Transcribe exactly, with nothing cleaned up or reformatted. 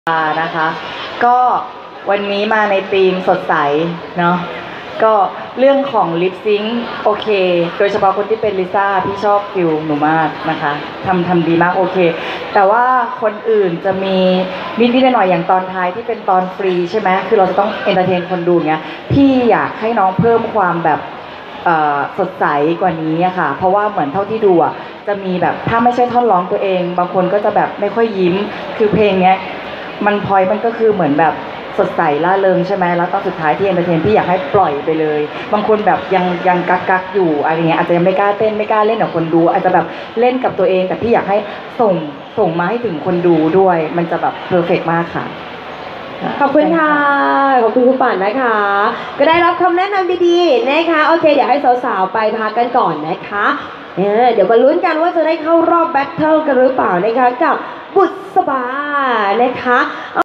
นะคะก็วันนี้มาในธีมสดใสเนาะก็เรื่องของลิปซิงค์โอเคโดยเฉพาะคนที่เป็นลิซ่าพี่ชอบฟิลหนูมากนะคะทำทำดีมากโอเคแต่ว่าคนอื่นจะมีนิดนิดหน่อยอย่างตอนท้ายที่เป็นตอนฟรีใช่ไหมคือเราจะต้องเอนเตอร์เทนคนดูเงี้ยพี่อยากให้น้องเพิ่มความแบบสดใสกว่านี้อะค่ะเพราะว่าเหมือนเท่าที่ดูอะจะมีแบบถ้าไม่ใช่ท่อนร้องตัวเองบางคนก็จะแบบไม่ค่อยยิ้มคือเพลงเนี้ยมันพอยมันก็คือเหมือนแบบสดใสล่าเริงใช่ไหมแล้วตอนสุดท้ายที่เอนเตอร์เทนพี่อยากให้ปล่อยไปเลยบางคนแบบยังยังกักกักอยู่อะไรเงี้ยอาจจะยังไม่กล้าเต้นไม่กล้าเล่นกับคนดูอาจจะแบบเล่นกับตัวเองแต่พี่อยากให้ส่งส่งมาให้ถึงคนดูด้วยมันจะแบบเพอร์เฟกต์มากค่ะขอบคุณค่ะขอบคุณคุณป่านนะคะก็ได้รับคำแนะนำดีๆนะคะโอเคเดี๋ยวให้สาวๆไปพักกันก่อนนะคะเดี๋ยวมาลุ้นกันว่าจะได้เข้ารอบแบทเทิลกันหรือเปล่านะคะกับบุษบานะคะ